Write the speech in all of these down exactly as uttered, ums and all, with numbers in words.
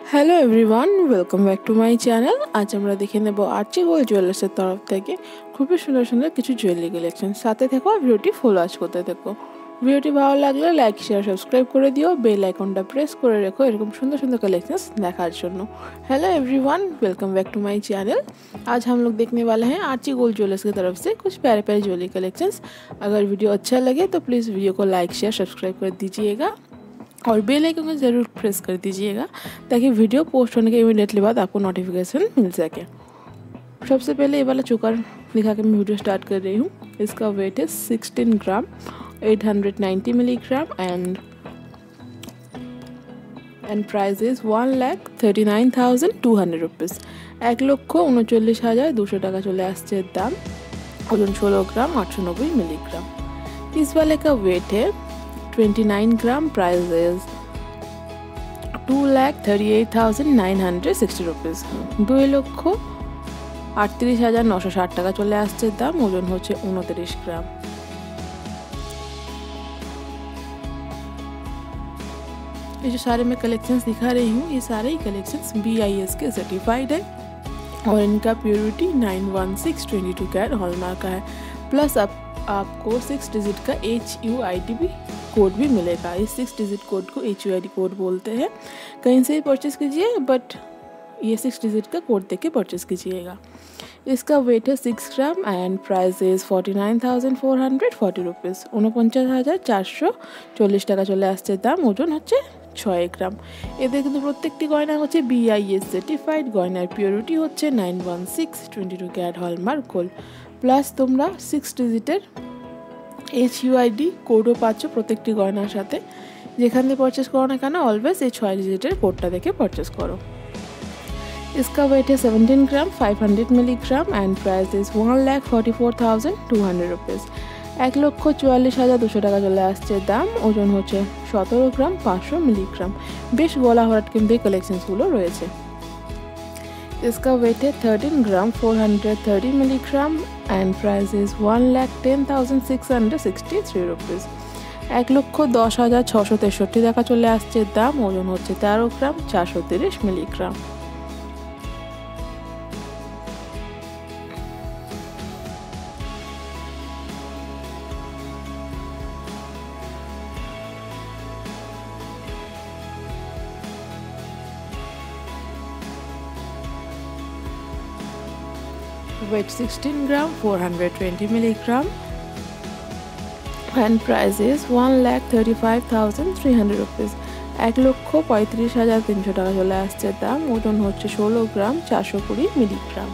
Hello everyone, welcome back to my channel. আজ আমরা দেখে নেব আর্চি গোল্ড জুয়েলার্সের তরফ থেকে খুবই সুন্দর সুন্দর কিছু জুয়েলারি কালেকশন। সাথে থেকো, ভিডিওটি ফুল ওয়াচ করতে থেকো। ভিডিওটি ভালো লাগলে লাইক শেয়ার সাবস্ক্রাইব করে দিও, বেল আইকনটা প্রেস করে রেখো এরকম সুंदर सुंदर कलेक्शंस দেখার জন্য। Hello everyone, welcome back to my channel. आज हम लोग देखने वाले हैं आर्ची गोल्ड ज्वेलर्स की तरफ से कुछ प्यारे प्यारे ज्वेलरी कलेक्शंस। अगर वीडियो अच्छा लगे तो प्लीज़ वीडियो को लाइक शेयर सब्सक्राइब कर दीजिएगा और बेल आइकन को ज़रूर प्रेस कर दीजिएगा ताकि वीडियो पोस्ट होने के इमीडिएटली बाद आपको नोटिफिकेशन मिल सके। सबसे पहले ये वाला चोकर दिखा के मैं वीडियो स्टार्ट कर रही हूँ। इसका वेट है sixteen gram eight hundred ninety milligram and and price is one lakh thirty nine thousand two hundred rupees. एक लक्ष उनचल्लिस हज़ार दुशो टाका चले आसছে दाम। ओजन ষোলো ग्राम आठशो नब्बे मिलीग्राम। इस वाले का वेट है twenty nine gram. Price is two lakh thirty eight thousand nine hundred sixty rupees. दुई लक्ष आठत्रिश हज़ार नौशो षाट टाका चले आसছে दाम। ओजन होच्छे उनत्रिश ग्राम। ये जो सारे मैं कलेक्शंस दिखा रही हूँ ये सारे ही कलेक्शंस बी आई एस के सर्टिफाइड है और इनका purity nine one six twenty two carat hallmark का है। प्लस आप आपको सिक्स डिजिट का एच यू आई डी भी कोड भी मिलेगा। इस सिक्स डिजिट कोड को H U I D code बोलते हैं। कहीं से भी परचेज़ कीजिए बट ये सिक्स डिजिट का कोड देके परचेज़ कीजिएगा। इसका वेट है six gram and price is forty nine thousand four hundred forty rupees. ঊনপঞ্চাশ হাজার চারশো চল্লিশ টাকা চলে আসছে দাম। ওজন হচ্ছে ছয় গ্রাম। এদের কিন্তু প্রত্যেকটি গয়না হচ্ছে বিআইএস সার্টিফাইড। গয়নার পিওরিটি হচ্ছে nine one six twenty two carat hallmark gold. Plus তোমরা সিক্স ডিজিটের এইচ ইউআইডি কোডও পাচ্ছ প্রত্যেকটি গয়নার সাথে। যেখান থেকে পারচেস করো না কেন অলওয়েজ এই ছয় ডিজিটের কোডটা দেখে পারচেস করো। इसका वेट है seventeen gram five hundred milligram and price is one lakh forty four thousand two hundred rupees. एक लक्ष चुवाल्लिस हज़ार दुशो टाका चले आसছে दाम। ओजन হচ্ছে সতেরো গ্রাম পাঁচশো মিলিগ্রাম। বেশ গলা ভরাট কিন্তু এই কালেকশনসগুলো রয়েছে। इसका वेट है thirteen gram four hundred thirty milligram and price is one lakh ten thousand six hundred sixty three rupees. एक लक्ष दस हज़ार छशो तेषट्टी टाका चले आसছে दाम। ओजन হচ্ছে তেরো গ্রাম চারশো তিরিশ milligram. Weight sixteen gram four hundred twenty milligram and price is one lakh thirty five thousand three hundred rupees. एक लक्ष पैंतीस हज़ार तीन सौ टाका चले आसছে दाम। ओजन হচ্ছে ষোলো গ্রাম চারশো কুড়ি milligram.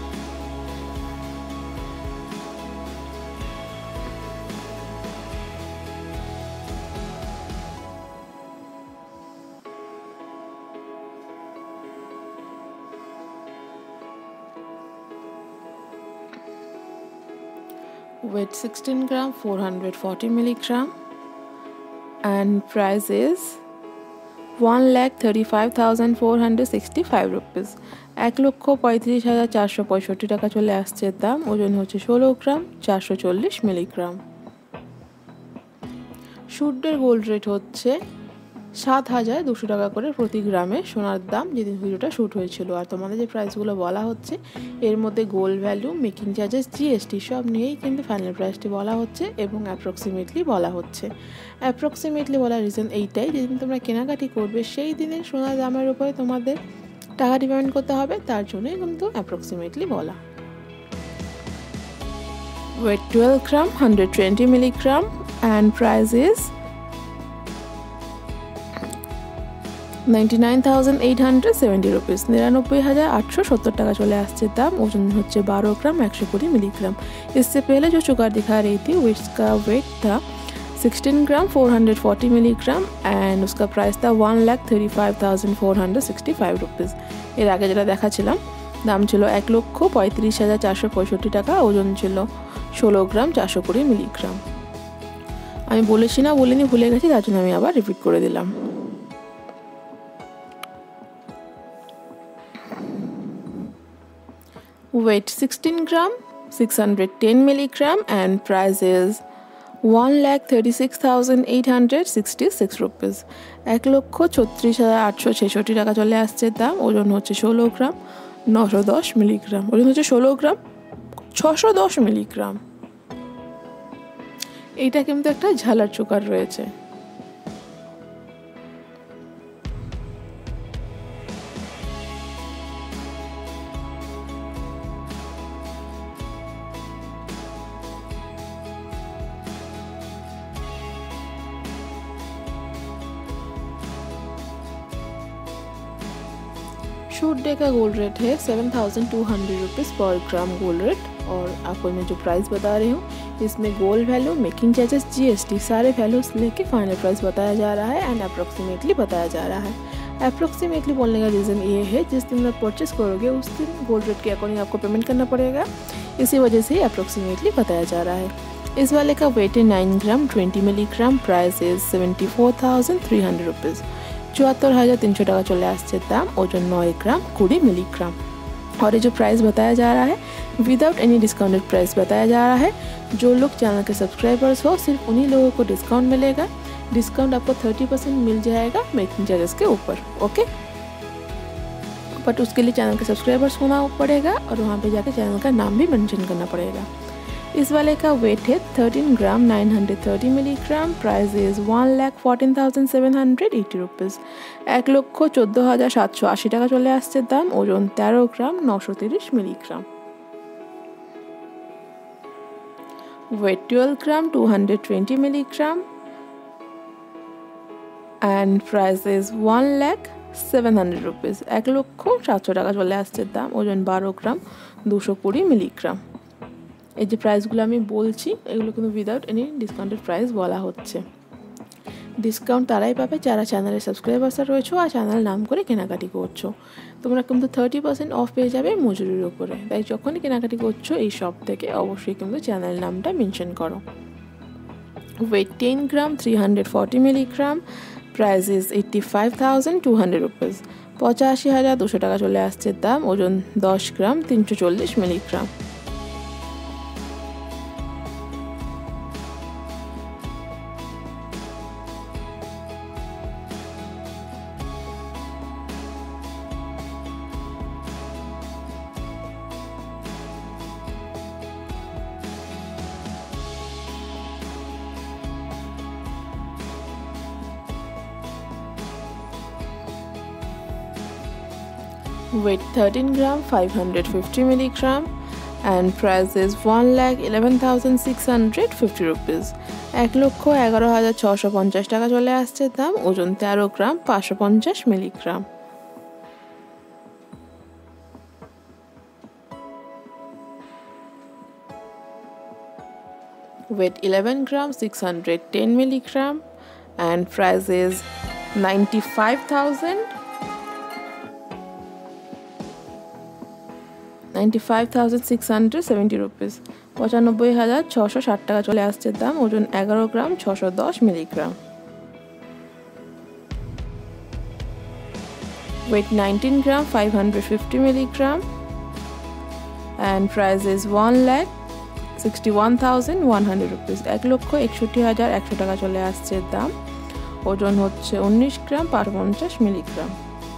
Weight sixteen gram four hundred forty milligram and price is one lakh thirty-five thousand four hundred sixty-five rupees। एक লক্ষ পঁয়ত্রিশ হাজার চারশো পঁয়ষট্টি টাকা চলে আসছে দাম। ওজন হচ্ছে ষোলো গ্রাম চারশো চল্লিশ মিলিগ্রাম। শুডের গোল্ড রেট হচ্ছে সাত হাজার দুশো টাকা করে প্রতি গ্রামে সোনার দাম যেদিন ভিডিওটা শ্যুট হয়েছিল। আর তোমাদের যে প্রাইসগুলো বলা হচ্ছে এর মধ্যে gold value, making charges, GST সব নিয়েই কিন্তু ফাইনাল প্রাইসটি বলা হচ্ছে এবং অ্যাপ্রক্সিমেটলি বলা হচ্ছে। অ্যাপ্রক্সিমেটলি বলার রিজন এইটাই, যেদিন তোমরা কেনাকাটি করবে সেই দিনের সোনার দামের উপরে তোমাদের টাকাটি পেমেন্ট করতে হবে, তার জন্যই কিন্তু অ্যাপ্রক্সিমেটলি বলা। Weight twelve gram hundred twenty milligram and price is ninety nine thousand eight hundred seventy rupees. निन्यानबे हज़ार आठ सौ सत्तर टाका चले आसছে दाम। ओजन হচ্ছে बारह ग्राम एक सौ बीस मिलीग्राम। इससे पहले जो चोकर दिखा रही थी उसका वेट था sixteen gram four hundred forty milligram and उसका प्राइस था one lakh thirty five thousand four hundred sixty five rupees. এর আগে যেটা দেখাচ্ছিলাম দাম ছিল এক লক্ষ পঁয়ত্রিশ হাজার চারশো পঁয়ষট্টি টাকা। ওজন ছিল ষোলো গ্রাম চারশো কুড়ি মিলিগ্রাম। আমি বলেছি না বলিনি ভুলে গেছি, তার জন্য আমি আবার রিপিট করে দিলাম। Weight sixteen gram six hundred ten milligram and price is one lakh thirty six thousand eight hundred sixty six rupees. এক লক্ষ ছত্রিশ হাজার আটশো ছেষট্টি টাকা চলে আসছে দাম। ওজন হচ্ছে ষোলো গ্রাম নশো দশ মিলিগ্রাম। ওজন হচ্ছে ষোলো গ্রাম ছশো দশ মিলিগ্রাম। এইটা কিন্তু একটা ঝালার চোকার রয়েছে। शूट डे का गोल्ड रेट है seven thousand two hundred rupees per gram gold rate. और आपको मैं जो प्राइस बता रही हूँ इसमें gold value, making charges, GST सारे वैल्यूज लेके फाइनल प्राइस बताया जा रहा है एंड अप्रोक्सीमेटली बताया जा रहा है। अप्रोक्सीमेटली बोलने का रीज़न ये है जिस दिन आप परचेस करोगे उस दिन गोल्ड रेट के अकॉर्डिंग आपको पेमेंट करना पड़ेगा, इसी वजह से अप्रोक्सीमेटली बताया जा रहा है। इस वाले का वेट है nine gram twenty milligram. Price is seventy four thousand three hundred rupees. चुहत्तर हज़ार तीन सौ टाका चले आसছে दाम। ओजन नौ ग्राम बीस मिलीग्राम। और ये जो प्राइस बताया जा रहा है विदाउट एनी डिस्काउंटेड प्राइस बताया जा रहा है। जो लोग चैनल के सब्सक्राइबर्स हो सिर्फ उन्हीं लोगों को डिस्काउंट मिलेगा। डिस्काउंट आपको थर्टी परसेंट मिल जाएगा मेकिंग चार्जेस के ऊपर, ओके। बट उसके लिए चैनल के सब्सक्राइबर्स होना पड़ेगा और वहाँ पे जाकर चैनल का नाम भी मेंशन करना पड़ेगा। इस वाले का वेट है thirteen gram nine hundred thirty milligram. Price is one lakh fourteen thousand seven hundred eighty rupees. एक लक्ष चौदह हज़ार सात सौ आशी टाका चले आसছে दाम। ओजन तेरह ग्राम नौशो तीस milligram. Weight twelve gram two hundred twenty milligram and price is one lakh seven hundred rupees. एक लक्ष सातशो टाका चले आसছে दाम। ओजन बारह ग्राम দুশো কুড়ি মিলিগ্রাম। এই যে প্রাইসগুলো আমি বলছি এগুলো কিন্তু উইদাউট এনি ডিসকাউন্টেড প্রাইস বলা হচ্ছে। ডিসকাউন্ট তারাই পাবে যারা চ্যানেলের সাবস্ক্রাইবার্সরা রয়েছে আর চ্যানেল নাম করে কেনাকাটি করছো। তোমরা কিন্তু থার্টি পার্সেন্ট অফ পেয়ে যাবে মজুরির উপরে। তাই যখনই কেনাকাটি করছো এই শপ থেকে অবশ্যই কিন্তু চ্যানেল নামটা মেনশন করো। Weight ten gram three hundred forty milligram. Price is eighty five thousand two hundred rupees. পঁচাশি হাজার দুশো টাকা চলে আসছে দাম। ওজন দশ গ্রাম তিনশো চল্লিশ milligram. Weight thirteen gram five hundred fifty milligram and price is one lakh eleven thousand six hundred fifty rupees। এক লক্ষ এগারো হাজার ছশো পঞ্চাশ টাকা চলে আসছে দাম। ওজন তেরো গ্রাম পাঁচশো পঞ্চাশ milligram. Weight eleven gram six hundred ten milligram and price is ninety-five thousand ninety-five thousand six hundred seventy rupees। পঁচানব্বই হাজার ছশো ষাট টাকা চলে আসছে দাম। ওজন এগারো গ্রাম ছশো দশ milligram. Weight nineteen gram five hundred fifty milligram and price is one lakh sixty-one thousand one hundred rupees। এক লক্ষ একষট্টি হাজার একশো টাকা চলে আসছে দাম। ওজন হচ্ছে উনিশ গ্রাম পাঁচশো পঞ্চাশ milligram.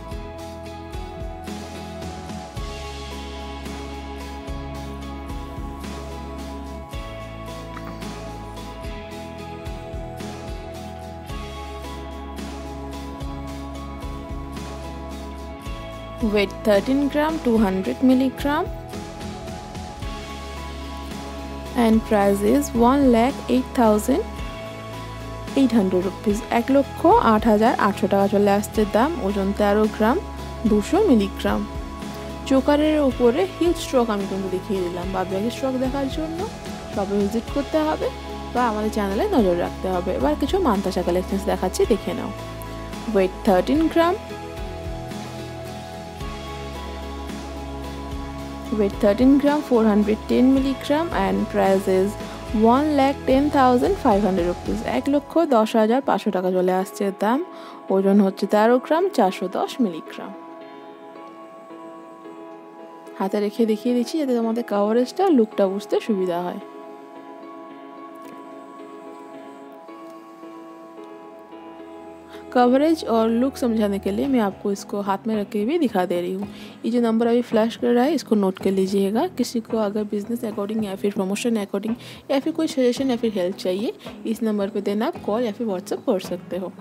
Weight thirteen gram two hundred milligram and price is one lakh eight thousand eight hundred rupees। এক লক্ষ আট হাজার আটশো টাকা চলে আসছে দাম। ওজন তেরো গ্রাম দুশো মিলিগ্রাম। চোকারের উপরে হিল স্ট্রোক আমি কিন্তু দেখিয়ে দিলাম। বা ব্যাক স্ট্রোক দেখার জন্য শপে ভিজিট করতে হবে বা আমাদের চ্যানেলে নজর রাখতে হবে। এবার কিছু মান্তাসা কালেকশনস দেখাচ্ছি, দেখে নাও। Weight thirteen gram weight thirteen gram four hundred ten milligram and price is one lakh ten thousand five hundred rupees। এক লক্ষ দশ হাজার পাঁচশো টাকা চলে আসছে দাম। ওজন হচ্ছে তেরো গ্রাম চারশো দশ মিলিগ্রাম। হাতে রেখে দেখিয়ে দিচ্ছি যাতে তোমাদের কাভারেজটা লুকটা বুঝতে সুবিধা হয়। कवरेज और लुक समझाने के लिए मैं आपको इसको हाथ में रखे हुए दिखा दे रही हूँ। ये जो नंबर अभी फ्लैश कर रहा है इसको नोट कर लीजिएगा। किसी को अगर बिजनेस अकॉर्डिंग या फिर प्रमोशन अकॉर्डिंग या फिर कोई सजेशन या फिर हेल्प चाहिए, इस नंबर पे देना आप कॉल या फिर व्हाट्सएप कर सकते हो।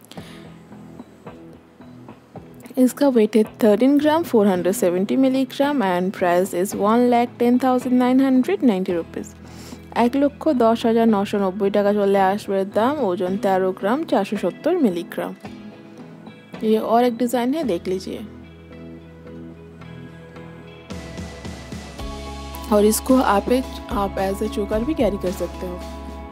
इसका वेट है thirteen gram four hundred seventy milligram and price is one lakh ten thousand nine hundred ninety rupees. एक लक्ष दस हज़ार नौशो नब्बई टाका चले आसबे दाम। ओजन तेरह ग्राम चारशो सत्तर मिलीग्राम। ये और एक डिज़ाइन है, देख लीजिए। और इसको आप एक आप एज ए चोकर भी कैरी कर सकते हो।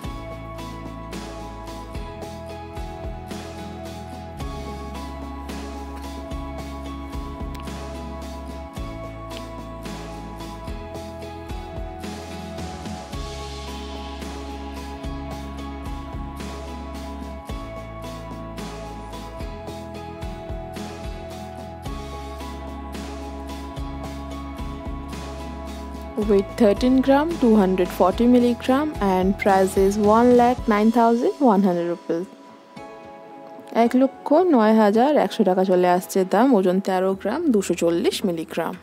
Weight thirteen gram two hundred forty milligram and price is one lakh nine thousand one hundred rupees। एक लक्ष नय हजार एकशो टाका चले आसছে दाम। ओजन तेरह ग्राम दुशो चल्लिश मिलीग्राम।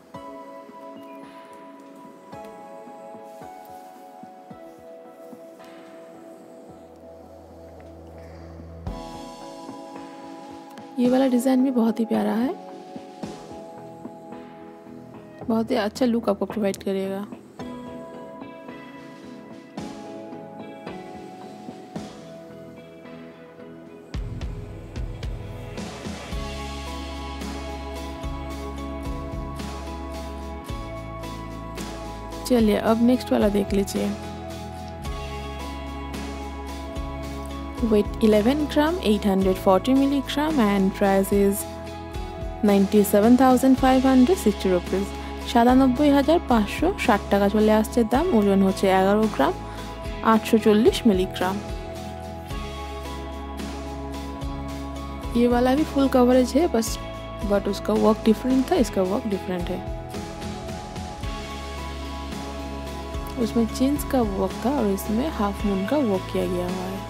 ये वाला डिज़ाइन भी बहुत ही प्यारा है, बहुत ही अच्छा लुक आपको प्रोवाइड करेगा। चलिए अब नेक्स्ट वाला देख लीजिए। Weight eleven gram eight hundred forty milligram and price is ninety seven thousand five hundred sixty rupees. সাতানব্বই হাজার পাঁচশো ষাট টাকা চলে আসছে দাম। ওজন হচ্ছে एगारो ग्राम आठशो चल्लिश मिलीग्राम। ये वाला भी फुल कवरेज है बस, बट उसका वर्क डिफरेंट था, इसका वर्क डिफरेंट है। उसमें चेन्स का वर्क था और इसमें हाफ मून का वर्क किया गया हुआ है।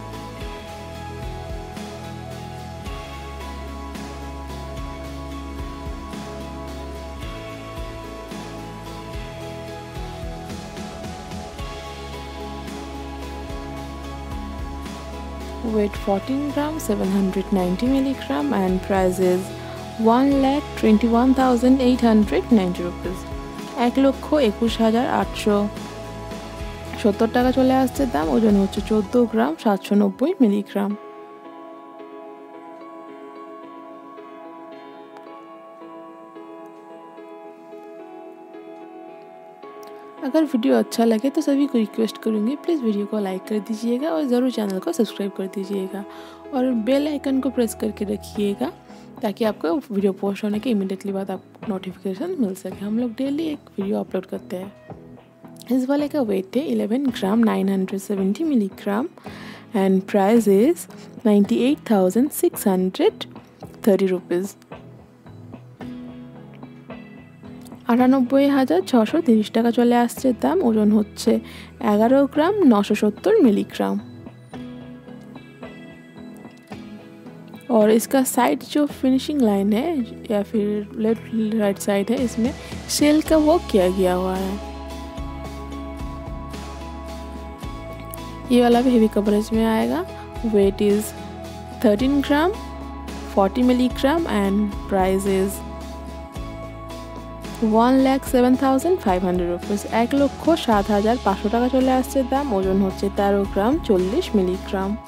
Weight fourteen gram seven hundred ninety milligram and price is one lakh twenty one thousand eight hundred ninety rupees। एक लक्ष एकुश हजार आठशो सत्तर टाका चले आसছে दाम। ओजन হচ্ছে चौदह ग्राम सातशो नब्बई मिलीग्राम। अगर वीडियो अच्छा लगे तो सभी को रिक्वेस्ट करूँगी प्लीज़ वीडियो को लाइक कर दीजिएगा और ज़रूर चैनल को सब्सक्राइब कर दीजिएगा और बेल आइकन को प्रेस करके रखिएगा ताकि आपको वीडियो पोस्ट होने के इमीडिएटली बाद आपको नोटिफिकेशन मिल सके। हम लोग डेली एक वीडियो अपलोड करते हैं। इस वाले का वेट है eleven gram nine hundred seventy milligram and price is ninety eight thousand six hundred thirty rupees. আটানব্বই হাজার ছশো তিরিশ টাকা চলে আসছে দাম। ওজন হচ্ছে एगारो ग्राम नौशो सत्तर मिलीग्राम। और इसका साइड जो फिनिशिंग लाइन है या फिर लेफ्ट राइट साइड है, इसमें सेल का वर्क किया गया हुआ है। ये वाला भी हेवी कवरेज में आएगा। Weight is thirteen gram forty milligram and price is one lakh seven thousand five hundred rupees. एक लक्ष सात हज़ार पाँचशो टाका चले आसছে दाम। ओजन হচ্ছে तेरह ग्राम चल्लिश milligram.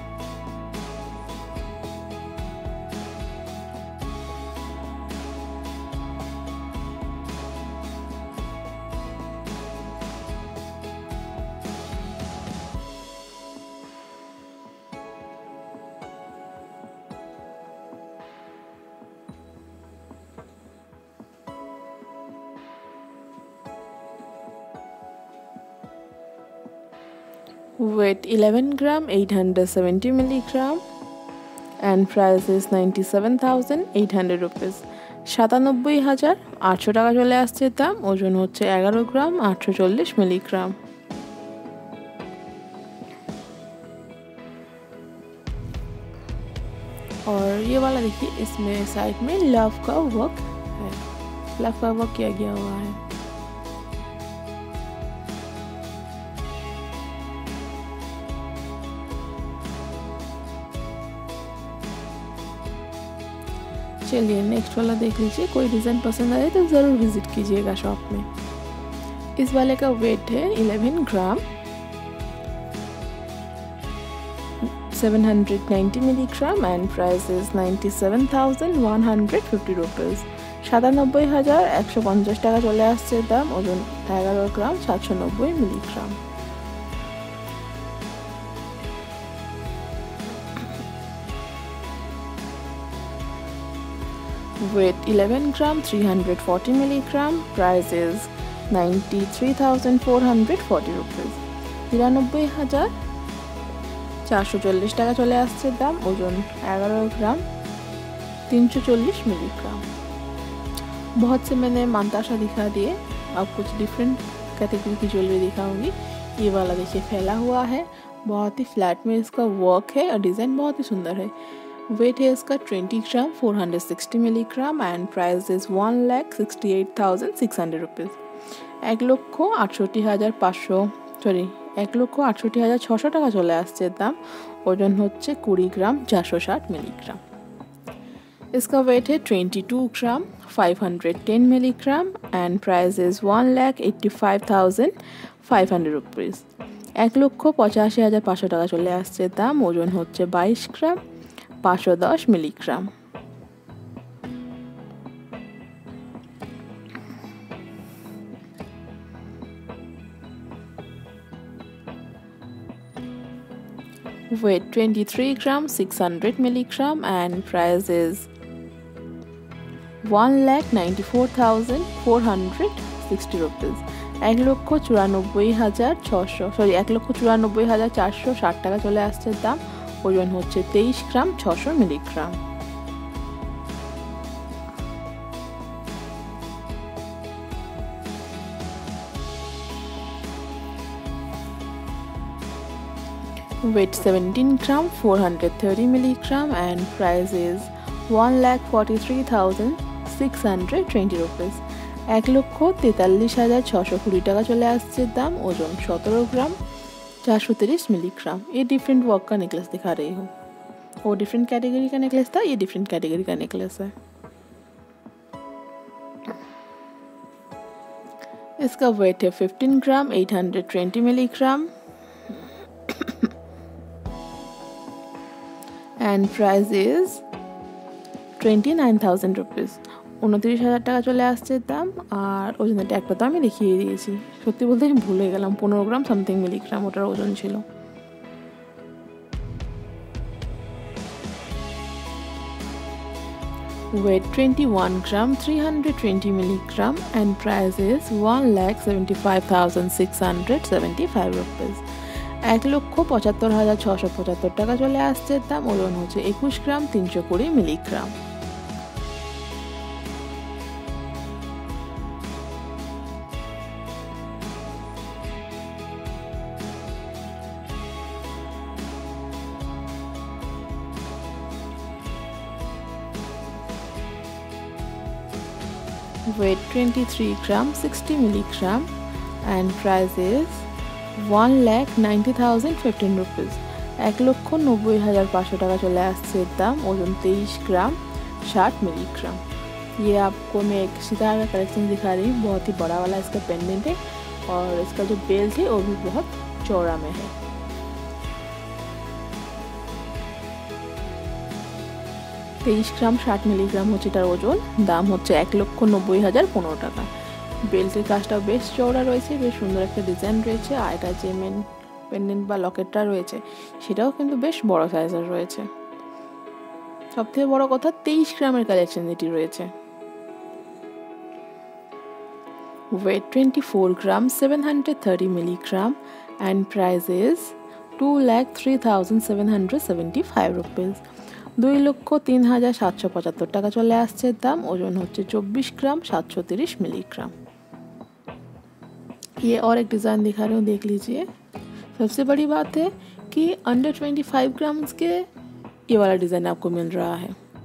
Weight eleven gram eight hundred seventy milligram and price is ninety seven thousand eight hundred rupees। সাতানব্বই হাজার আটশো টাকা চলে আসছে দাম। ওজন হচ্ছে एगारो গ্রাম आठशो चल्लिश मिलीग्राम। ये वाला देखिए, इसमें साइड में लव का वर्क है, लव का वर्क किया गया हुआ है। चलिए नेक्स्ट वाला देख लीजिए। कोई डिज़ाइन पसंद आए तो ज़रूर विजिट कीजिएगा शॉप में। इस वाले का वेट है eleven gram, seven hundred ninety milligram and price is ninety seven thousand one hundred fifty rupees. সাতানব্বই হাজার একশো পঞ্চাশ টাকা চলে আসছে দাম। ওজন এগারো গ্রাম সাতশো নব্বই milligram. Weight eleven gram, three hundred forty milligram. Price is ninety-three thousand four hundred forty rupees. তিরানব্বই হাজার চারশো চল্লিশ টাকা চলে আসছে দাম। ওজন एगारह ग्राम तीन सौ चालीस मिलीग्राम। बहुत से मैंने मांताशा दिखा दिए, अब कुछ डिफरेंट कैटेगरी की ज्वेलरी दिखाऊंगी। ये वाला देखिए फैला हुआ है, बहुत ही फ्लैट में इसका वर्क है और डिज़ाइन बहुत ही सुंदर है। वेट है इसका twenty gram, four hundred sixty milligram and price is one lakh sixty eight thousand six hundred rupees. एक লক্ষ আটষট্টি হাজার পাঁচশো সরি এক লক্ষ আটষট্টি হাজার ছশো টাকা চলে আসছে দাম। ওজন হচ্ছে কুড়ি গ্রাম চারশো ষাট মিলিগ্রাম। इसका वेट है twenty two gram, five hundred ten milligram and price is one lakh eighty five thousand five hundred rupees. एक লক্ষ পঁচাশি হাজার পাঁচশো টাকা চলে আসছে দাম। ওজন হচ্ছে বাইশ গ্রাম পাঁচশো দশ milligram. Weight twenty-three gram, six hundred milligram and price is one lakh ninety-four thousand four hundred sixty rupees। এক লক্ষ চুরানব্বই হাজার ছশো সরি এক লক্ষ চুরানব্বই হাজার চারশো ষাট টাকা চলে আসছে দাম। ওজন হচ্ছে তেইশ গ্রাম ছশো milligram. Weight seventeen gram, four hundred thirty milligram and price is one lakh forty-three thousand six hundred twenty rupees। এক লক্ষ তেতাল্লিশ হাজার ছশো কুড়ি টাকা চলে আসছে দাম। ওজন सत्रह ग्राम चार सौ तीस मिलीग्राम। ये डिफरेंट वर्क का नेकलेस दिखा रही हूँ। वो डिफरेंट कैटेगरी का नेकलेस था, ये डिफरेंट कैटेगरी का नेकलेस है। इसका वेट है fifteen gram, eight hundred twenty milligram and price is twenty nine thousand rupees. উনত্রিশ হাজার টাকা চলে আসছে দাম। আর ওজনের ট্যাগটা তো আমি দেখিয়ে দিয়েছি, সত্যি বলতে আমি ভুলে গেলাম, পনেরো গ্রাম সামথিং মিলিগ্রাম ওটার ওজন ছিল। Weight twenty-one gram, three hundred twenty milligram and price is one lakh seventy-five thousand six hundred seventy-five rupees। এক লক্ষ পঁচাত্তর হাজার ছশো পঁচাত্তর টাকা চলে আসছে দাম। ওজন হচ্ছে একুশ গ্রাম তিনশো কুড়ি milligram. Weight twenty-three gram, sixty milligram and price is one lakh ninety thousand fifteen rupees। एक লক্ষ নব্বই হাজার পাঁচশো টাকা চলে আসছে দাম। ওজন तेईस ग्राम साठ मिलीग्राम। ये आपको मैं एक सितार का कलेक्शन दिखा रही हूँ, बहुत ही बड़ा वाला इसका पेंडेंट है और इसका जो बेल्ट है वो भी बहुत चौड़ा में है। तेईस ग्राम ষাট মিলিগ্রাম হচ্ছে এটার ওজন। দাম হচ্ছে এক লক্ষ নব্বই হাজার পনেরো টাকা। বেল্টের কাজটাও বেশ চওড়া রয়েছে, বেশ সুন্দর একটা ডিজাইন রয়েছে। আর এটা যে মেন পেন্ডেন্ট বা লকেটটা রয়েছে সেটাও কিন্তু বেশ বড় সাইজের রয়েছে। সবথেকে বড় কথা তেইশ গ্রামের কালেকশন এটি রয়েছে। Weight twenty-four gram, seven hundred thirty milligram and price is two lakh three thousand seven hundred seventy-five rupees। দুই লক্ষ তিন হাজার সাতশো পঁচাত্তর টাকা চলে আসছে दाम। ওজন হচ্ছে चौबीस ग्राम सात सौ तीस मिलीग्राम। ये और एक डिज़ाइन दिखा रही हूँ, देख लीजिए। सबसे बड़ी बात है कि अंडर पच्चीस ग्राम्स के ये वाला डिज़ाइन आपको मिल रहा है।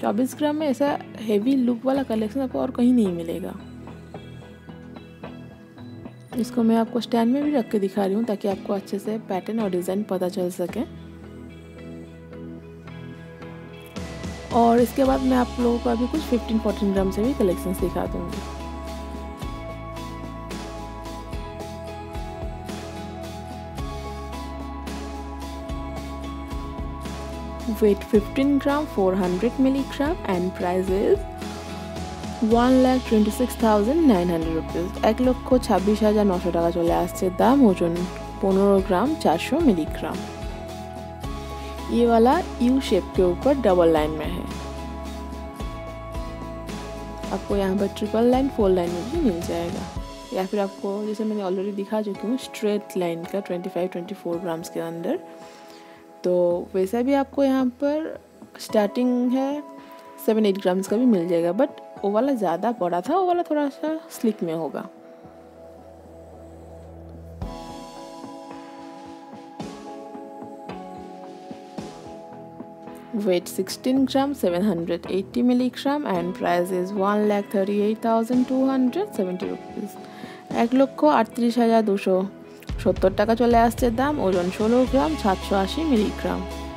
चौबीस ग्राम में ऐसा हेवी लुक वाला कलेक्शन आपको और कहीं नहीं मिलेगा। इसको मैं आपको स्टैंड में भी रख के दिखा रही हूँ ताकि आपको अच्छे से पैटर्न और डिज़ाइन पता चल सके। और इसके बाद मैं आप लोगों को अभी कुछ फिफ्टीन फोर्टीन ग्राम से भी कलेक्शंस दिखा दूँगी। Weight fifteen gram, four hundred milligram and price is one lakh twenty-six thousand nine hundred rupees। एक लक्ष छब्बीस हजार नौ सौ টাকা চলে আসছে दाम। ओजन पंद्रह ग्राम चार सौ मिलीग्राम। ये वाला यू शेप के ऊपर डबल लाइन में है। आपको यहाँ पर ट्रिपल लाइन फोर लाइन में भी मिल जाएगा, या फिर आपको जैसे मैंने ऑलरेडी दिखा चुकी हूँ स्ट्रेट लाइन का पच्चीस चौबीस ग्राम्स के अंदर, तो वैसा भी आपको यहाँ पर स्टार्टिंग है सेवन एट ग्राम्स का भी मिल जाएगा। बट वो वाला ज़्यादा बड़ा था, वो वाला थोड़ा सा स्लिक में होगा। Weight sixteen gram, seven hundred eighty milligram and price is one lakh thirty eight thousand two hundred seventy rupees. एक लक्ष अड़तीस हजार दुशो सत्तर টাকা চলে আসছে দাম। ওজন ষোলো গ্রাম সাতশো আশি milligram.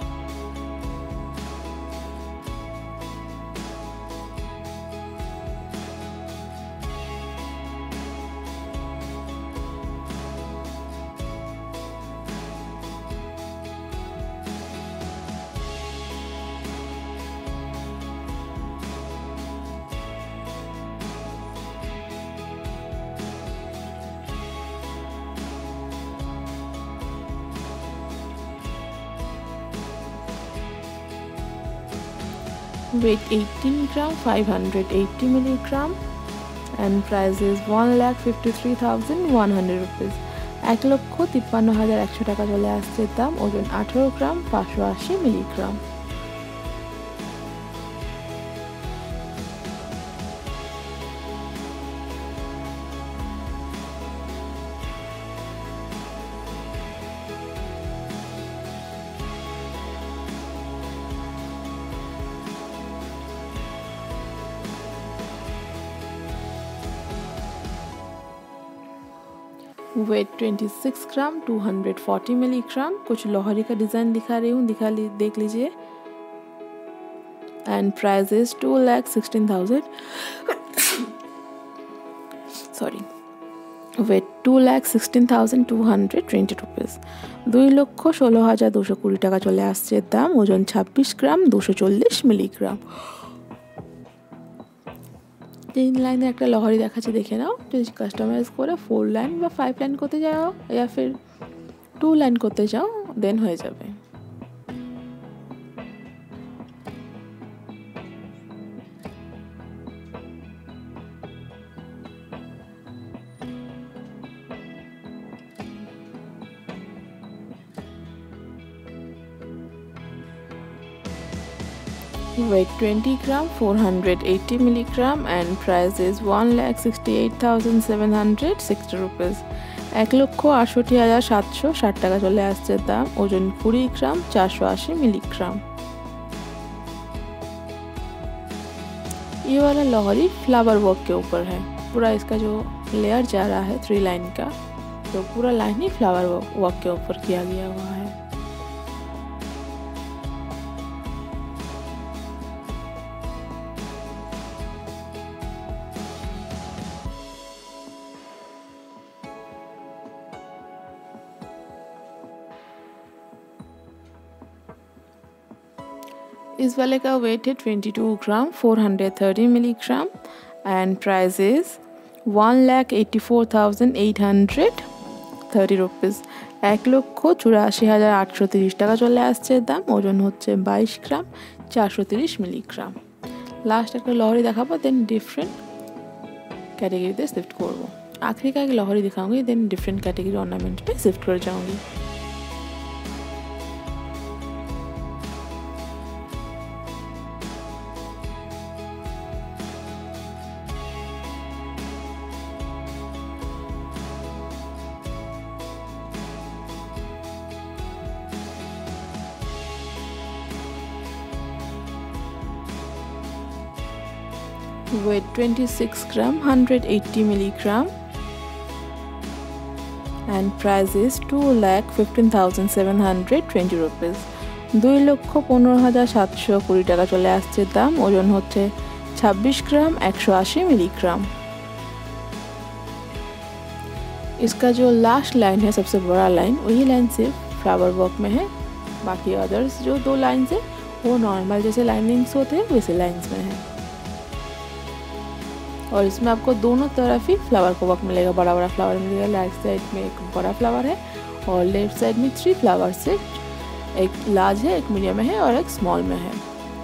Weight eighteen gram, five hundred eighty milligram and price is one lakh fifty-three thousand one hundred rupees। एक लक्ष तिप्पान्न हजार একশো টাকা চলে আসছে দাম। ওজন আঠারো গ্রাম পাঁচশো আশি মিলিগ্রাম। वेट छब्बीस gram, two hundred forty milligram. कुछ लोहरी का डिज़ाइन दिखा रही हूँ, दिखा ली देख लीजिए। And price is two lakh sixteen thousand sorry weight two lakh sixteen thousand two hundred twenty rupees. দুই লক্ষ ষোলো হাজার দুশো কুড়ি টাকা চলে আসছে দাম। ওজন ছাব্বিশ গ্রাম দুশো চল্লিশ মিলিগ্রাম। তিন লাইনের একটা লহরি দেখাচ্ছি, দেখে নাও। যদি কাস্টমাইজ করে ফোর লাইন বা ফাইভ লাইন করতে যাও या फिर টু লাইন করতে যাও দেন হয়ে যাবে। Weight twenty gram, four hundred eighty milligram and price is one lakh sixty-eight thousand seven hundred sixty rupees। एक লক্ষ আটষট্টি হাজার সাতশো ষাট টাকা চলে আসছে দাম। ওজন কুড়ি গ্রাম চারশো আশি मिलीग्राम। ये वाला लोहरी फ्लावर वर्क के ऊपर है। पूरा इसका जो लेयर जा रहा है थ्री लाइन का, तो पूरा लाइन ही फ्लावर वर्क के ऊपर किया गया हुआ है। इस वाले का वेट है twenty two gram, four hundred thirty milligram and price is one lakh eighty four thousand eight hundred thirty rupees. এক লক্ষ চুরাশি হাজার আটশো তিরিশ টাকা চলে আসছে দাম। ওজন হচ্ছে বাইশ গ্রাম চারশো তিরিশ মিলিগ্রাম। লাস্ট একটা लहरी দেখাবো, देन डिफरेंट कैटेगरी में शिफ्ट করব। आखिरी का एक लहरी दिखाऊंगी, देन डिफरेंट कैटेगरी ऑर्नामेंट पे शिफ्ट कर जाऊंगी। weight twenty-six gram, one hundred eighty milligram, and price is two lakh fifteen thousand seven hundred twenty rupees. দুই লক্ষ পনেরো হাজার সাতশো কুড়ি টাকা চলে আসছে দাম। ওজন হচ্ছে छब्बीस ग्राम, एक सौ अस्सी मिलीग्राम। इसका जो लास्ट लाइन है, सबसे बड़ा लाइन, वही लाइन सिर्फ फ्लावर वर्क में है। बाकी अदर्स जो दो लाइन्स है वो नॉर्मल जैसे लाइनिंग्स होते हैं वैसे लाइन्स में है। और इसमें आपको दोनों तरफ ही फ्लावर का वर्क मिलेगा। बड़ा बड़ा फ्लावर मिलेगा, राइट साइड में एक बड़ा फ्लावर है और लेफ्ट साइड में थ्री फ्लावर्स है। एक लार्ज है, एक मीडियम में है और एक स्मॉल में है।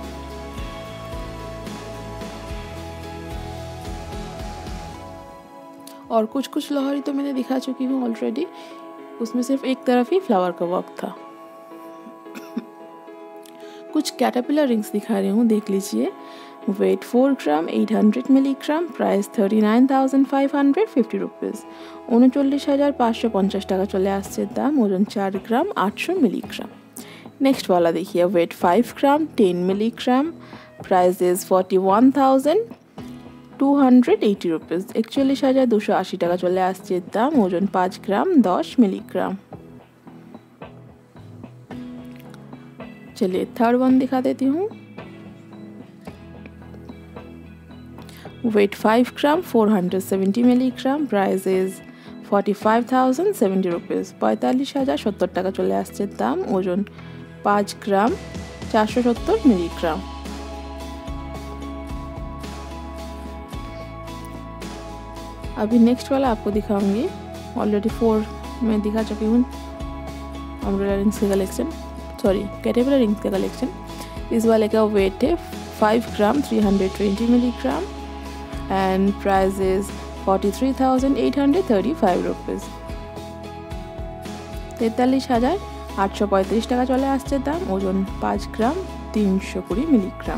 और कुछ कुछ लोहरी तो मैंने दिखा चुकी हूँ ऑलरेडी, उसमें सिर्फ एक तरफ ही फ्लावर का वर्क था। कुछ कैटरपिलर रिंग्स दिखा रही हूँ, देख लीजिए। Weight four gram, eight hundred milligram, price thirty nine thousand five hundred fifty rupees. उनचल्लिस हज़ार पाँचशो पंचाश टाका चले आसছে दाम। ओजन चार ग्राम, आठशो मिलीग्राम। नेक्स्ट वाला देखिए, weight five gram, ten milligram, price is forty one thousand two hundred eighty rupees. एकचल्लिस हज़ार दुशो आशी टाका चले आसছে दाम। ओजन पाँच ग्राम, दस मिलीग्राम। चलिए थर्ड वन दिखा देती हूँ। Weight five gram, four hundred seventy milligram, price is forty five thousand seventy rupees. पैंतालीस हज़ार सत्तर टाका चले आसছে दाम। ओजन पाँच ग्राम, चारशो सत्तर मिलीग्राम। अभी नेक्स्ट वाला आपको दिखाऊंगी, ऑलरेडी फोर में दिखा चुकी हूँ अम्ब्रेला रिंग्स के कलेक्शन, सॉरी कैटरपिलर रिंग्स का कलेक्शन। इस वाले का वेट है five gram, three hundred twenty milligram, and price is forty three thousand eight hundred thirty five rupees. तैंतालीस हज़ार आठशो पैंतीस टाका चले आसছে दाम। ओजन पाँच ग्राम, तीनशो कुड़ी milligram.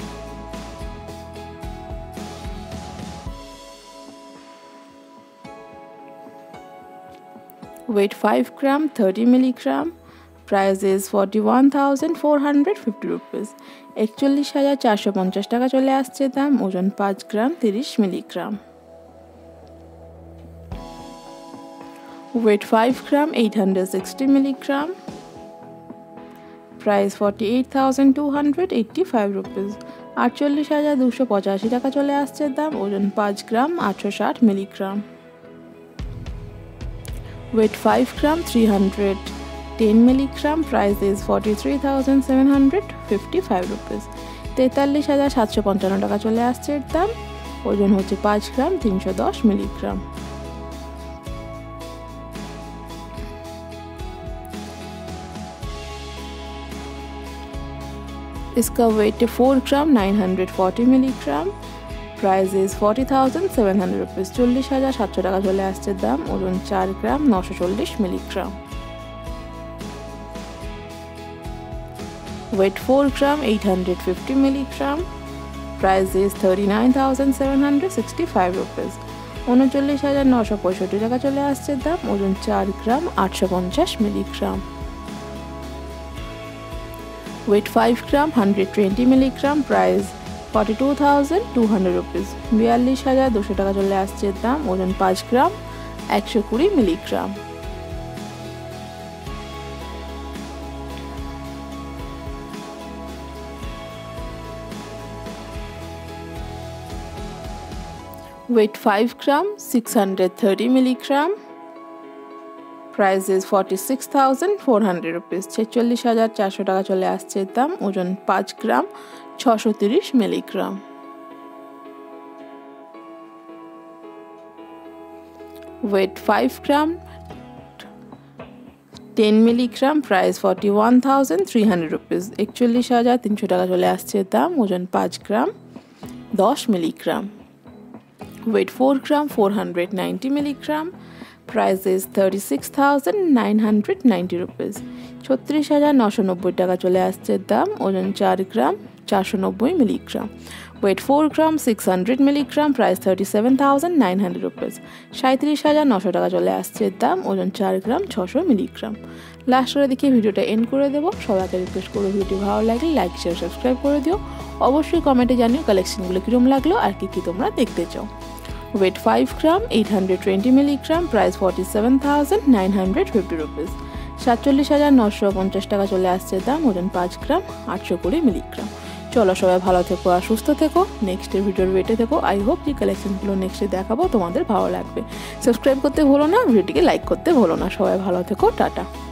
Weight five gram, thirty milligram, price is forty one thousand four hundred fifty rupees. एकचल्लिस हज़ार चारशो पंचाश टाका चले आसছে दाम। ओजन पाँच ग्राम, तीस milligram. Weight five gram, eight hundred sixty milligram, price forty eight thousand two hundred eighty five rupees. आठचल्लिस हज़ार दुशो पचाशी टाका चले आसছে दाम। ओजन पाँच ग्राम, आठशो साठ milligram. Weight five gram, three hundred ten milligram, price is forty three thousand seven hundred fifty five rupees. तैंताल्लिस हज़ार सातशो पंचान्न टाका चले आसছে दाम। ओजन होच्छे पाँच ग्राम, तीनशो दस मिलीग्राम। इसका वेट है four gram, nine hundred forty milligram, price is forty thousand seven hundred rupees. चल्लिस हज़ार सातशो टाका चले आसছে दाम। ओजन चार ग्राम, नौशो चल्लिस milligram. Weight four gram, eight hundred fifty milligram, price is thirty nine thousand seven hundred sixty five rupees. उनचल्लिस हज़ार नौशो पैंसठ टाका चले आसছে दाम। ओजन चार ग्राम, आठशो पंचाश milligram. Weight five gram, hundred twenty milligram, price forty two thousand two hundred rupees. बयाल्लिस हज़ार दुशो टाका चले आसছে दाम। ओजन पाँच ग्राम, एकशो कुड़ी milligram. Weight five gram, six hundred thirty milligram, price is forty six thousand four hundred rupees. छेचल्लिस हज़ार चारशो टाका चले आसছে दाम। ओजन पाँच ग्राम, छशो तीस milligram. Weight five gram, ten milligram, price forty one thousand three hundred rupees. एकचल्लिस हज़ार तीनशो टाका चले आसছে दाम। ओजन पाँच ग्राम, दस milligram. Weight four gram, four hundred ninety milligram, price is thirty six thousand nine hundred ninety rupees. छत्तीस हज़ार नौशो नब्बे टाका चले आसছে दाम। ओजन चार ग्राम, চারশো নব্বই milligram. Weight four gram, six hundred milligram, price thirty seven thousand nine hundred rupees. সাঁত্রিশ হাজার নশো টাকা চলে আসছে দাম, ওজন চার গ্রাম, ছশো মিলিগ্রাম। লাস্ট করে দেখিয়ে ভিডিওটা এন্ড করে দেবো। সবাইকে রিকোয়েস্ট করবো ভিডিও ভালো লাগলে লাইক শেয়ার সাবস্ক্রাইব করে দিও। অবশ্যই কমেন্টে জানিও কালেকশনগুলো কীরকম লাগলো আর কী কী তোমরা দেখতে চাও। Weight five gram, eight hundred twenty milligram, price forty seven thousand nine hundred fifty rupees. সাতচল্লিশ হাজার নশো পঞ্চাশ টাকা চলে আসছে দাম, ওজন পাঁচ গ্রাম, আটশো কুড়ি মিলিগ্রাম। চলো সবাই ভালো থেকো আর সুস্থ থেকো, নেক্সটের ভিডিওর ওয়েটে থেকো। আই হোপ যে কালেকশনগুলো নেক্সটে দেখাবো তোমাদের ভালো লাগবে। সাবস্ক্রাইব করতে ভুলো না, ভিডিওটিকে লাইক করতে ভুলো না। সবাই ভালো থেকো, টাটা।